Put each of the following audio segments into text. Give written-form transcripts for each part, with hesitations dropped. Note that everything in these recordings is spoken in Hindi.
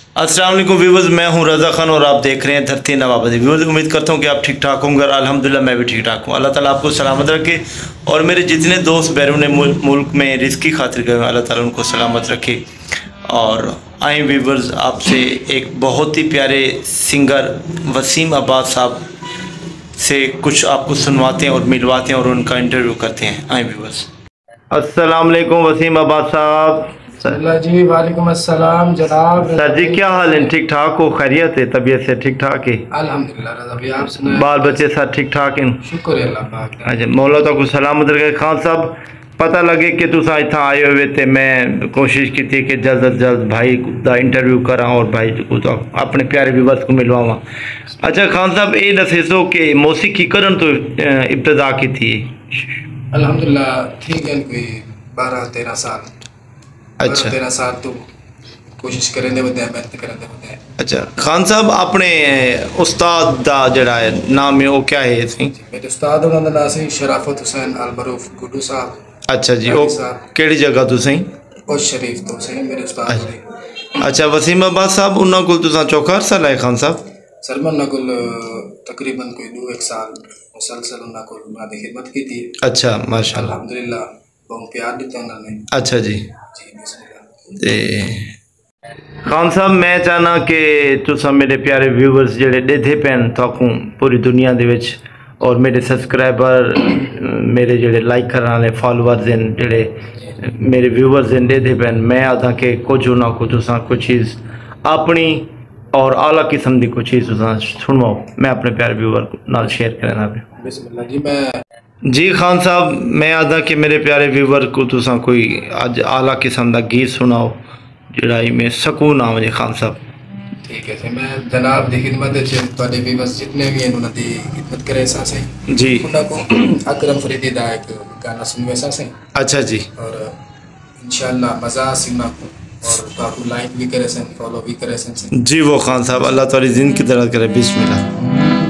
अस्सलाम वालेकुम व्यूअर्स, मैं हूं रज़ा खान और आप देख रहे हैं धरती नवाबदी। व्यूअर्स, उम्मीद करता हूं कि आप ठीक ठाक होंगे और अल्हम्दुलिल्लाह मैं भी ठीक ठाक हूं। अल्लाह ताला आपको सलामत रखे और मेरे जितने दोस्त बैरून मुल्क में रिस्क की खातिर गए, अल्लाह ताला उनको सलामत रखे। और आए व्यूअर्स, आपसे एक बहुत ही प्यारे सिंगर वसीम अब्बास साहब से कुछ आपको सुनवाते हैं और मिलवाते हैं और उनका इंटरव्यू करते हैं। आए व्यूअर्स। अस्सलाम वालेकुम वसीम अब्बास साहब। जी वालेकुम अस्सलाम जनाब। सर जी क्या हाल है? ठीक ठाक हो? खैरियत है? तबीयत से ठीक ठाक है? अल्हम्दुलिल्लाह रज़ा भाई, आप सुनाएं? बाल बच्चे सब ठीक ठाक हैं? शुक्र है अल्लाह पाक दा। अच्छा, मौला तो को सलामत रखे। खान साहब, पता लगे कि तुसा इतना आए हुए थे, मैं कोशिश की थी कि जल्द अज जल्द भाई का इंटरव्यू करा और भाई को तो अपने प्यारे व्यूअर्स को मिलवावा। अच्छा खान साहब, ये दसो कि मौसीकी करन तो इब्तदा की थी? अल्हम्दुलिल्लाह ठीक है, कोई 12-13 साल। अच्छा 13 साल तो कोशिश करें दे बदे, मेहनत करें दे बदे। अच्छा खान साहब, अपने उस्ताद दा जड़ा है नाम है वो क्या है? मेरे उस्ताद उन्होंने नाम से शराफत हुसैन अल मरूफ गुड्डू साहब। अच्छा जी, वो केड़ी जगह तो सही? और शरीफ तो सही मेरे उस्ताद ने। अच्छा वसीम अब्बास साहब, उन्होंने को तुसा चौका अरसा लाए खान साहब? सलमान नकुल तकरीबन कोई 2-1 साल मुसलसल उन्होंने को मादी खिदमत की थी। अच्छा माशाल्लाह, अल्हम्दुलिल्लाह बहुत प्यार दिता उन्होंने। अच्छा जी। बिस्मिल्लाह। खान साहब, मैं चाहना कि तुसा मेरे प्यारे व्यूअर्स जेडे देखे पैन थाकू पूरी दुनिया दे विच और मेरे सब्सक्राइबर मेरे जेडे लाइक करने वाले फॉलोअर्स हैं, जेडे मेरे व्यूअर्स हैं देखे पैन, मैं आदा कि कुछ ना कुछ तुसा कुछ चीज़ अपनी और आला किस्म की कुछ चीज़ तुसा सुनवाओ, मैं अपने प्यारे व्यूअर नाल शेयर करना पे। बिस्मिल्लाह जी। मैं जी खान साहब, मैं आदा कि मेरे प्यारे व्यूअर को तुसा कोई अज आला किस्म का गीत सुनाओ जड़ाई में सकून आ वजे। खान साहब ठीक है, मैं जनाब दी खिदमत थोड़े भी बस जितने भी हैं उन्होंने खिदमत करे सासे जी, उनको अकरम फरीदी दा एक गाना सुनवे सासे। अच्छा जी, और इंशाल्लाह मजा सिमा और ताकू लाइक भी करे सन, फॉलो भी करे सन जी। वो खान साहब, अल्लाह ताली जिंदगी दराज करे। बिस्मिल्लाह।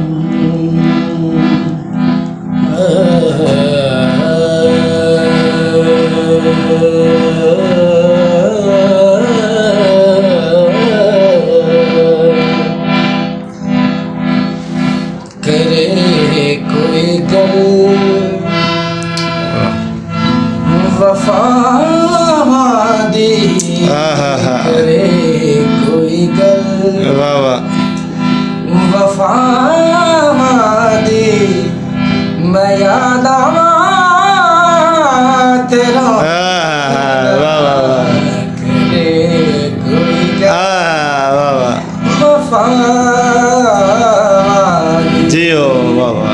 करे कोई गल वफा दी, करे कोई गल वाह वाह, वफा दी, मैं याद आवा तेरा। वाह वाह वाह, करे कोई गल वाह वाह वफा जी, ओ वाह वाह।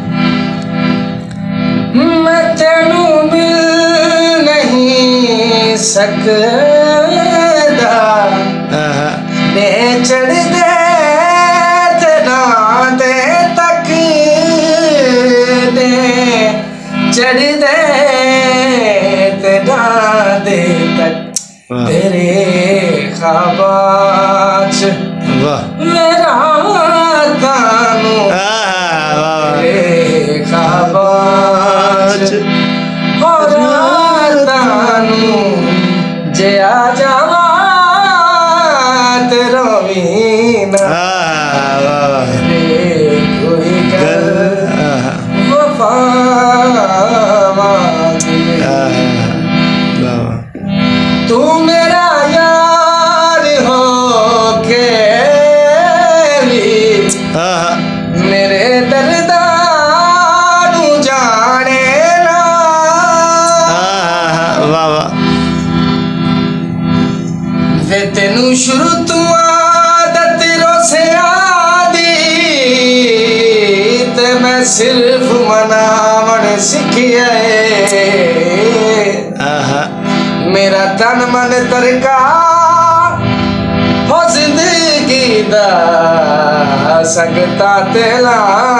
मैं तेनू मिल नहीं सकदा, दे चढ़ दे तेरा दे तक, दे चढ़ दे तेरा दे तक, तेरे ख्वाबाच मेरा तानू, तेरे ख्वाबाच और तानू जे आ जावा तेरा मीना, रे कोई गल वफा तू मेरा यार हो के मेरे दर्दानू जाने ना। वाह वाह, वे तेनू शुरू तू आदत रोसे आदी, ते मैं सिर्फ मनावन सिखिया मेरा तन मन तरका हो जिंदगी दा सकता तेला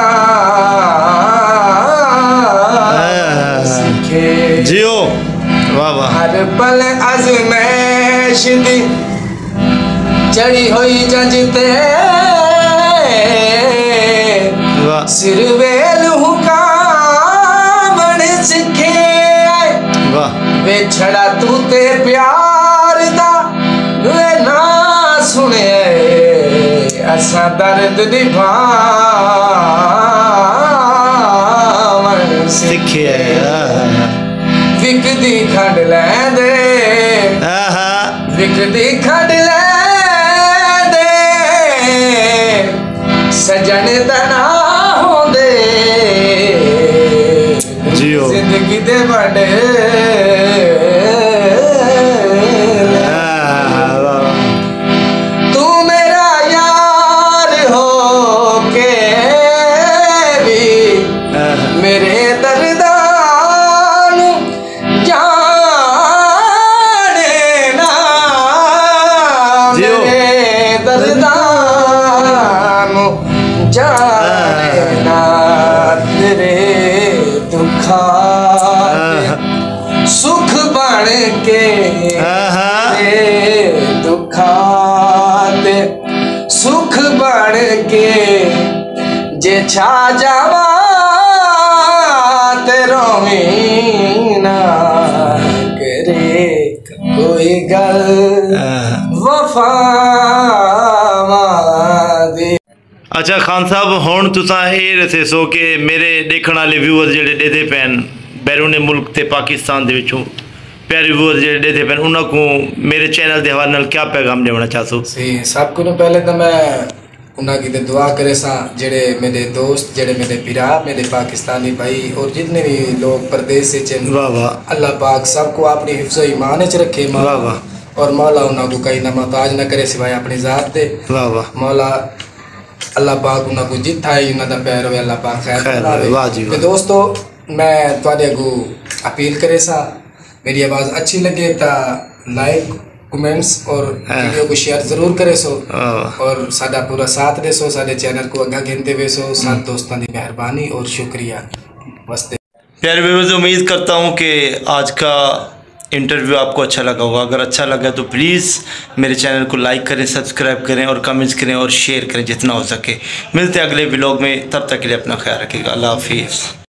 सीखे जियो। वाह वाह, हर पल आज़मैश दी चढ़ी हुई जजते, सिर वेल हुकाम सिखे वे छड़ा तू ते प्यार दा वे ना सुने असा दर्द निभावन सिखे विकदी खंड लैंदे विकदी खंड लैंदे सजन तना होंदे जियो जिंदगी दे बड़े तू मेरा यार हो के भी मेरे दर्दां जाने ना मेरे दर्दां जाने ना तेरे दुखा सुख बन के दुखाते सुख बन के जे छा जावा ते रोवी ना करे कोई गल वफा दे। अच्छा खान साहब हुण तुसां ये दसे सो कि मेरे देखने वाले व्यूअर्स जेडे देते पैन बैरून मुल्क ते पाकिस्तान दे विचों प्यारे व्यूअर्स जेडे देते पैन उन्हां को मेरे चैनल दे हवाले नाल क्या पैगाम देना चाहसो? सही सब को पहले तो मैं उन्हां की दुआ करे सा जेडे मेरे दोस्त जेडे मेरे पिरा मेरे पाकिस्तानी भाई और जितने भी लोग परदेश से चन वाह वाह अल्लाह पाक सबको अपनी हिफ्ज़ ईमान च रखे वाह वाह और मौला उन्हां को कहीं ना मोहताज न करे सिवाय अपनी ज़ात दे वाह वाह मौला अल्लाह पाक उन्हां को जिथा ही उन्हां दा पैर होवे अल्लाह पाक खैर खैर वाह जी ते दोस्तों मैं तुहाडे अगू अपील करे सा मेरी आवाज़ अच्छी लगे तो लाइक कमेंट्स और वीडियो को शेयर जरूर करे सो और साडा पूरा साथ दे सो साडे चैनल को अग्गा गिनते वे सो साथ दोस्तों की मेहरबानी और शुक्रिया वस्ते। प्यारे व्यूअर्स उम्मीद करता हूँ कि आज का इंटरव्यू आपको अच्छा लगा होगा। अगर अच्छा लगा तो प्लीज़ मेरे चैनल को लाइक करें, सब्सक्राइब करें और कमेंट्स करें और शेयर करें जितना हो सके। मिलते हैं अगले व्लॉग में, तब तक के लिए अपना ख्याल रखिएगा। अल्लाह हाफिज़।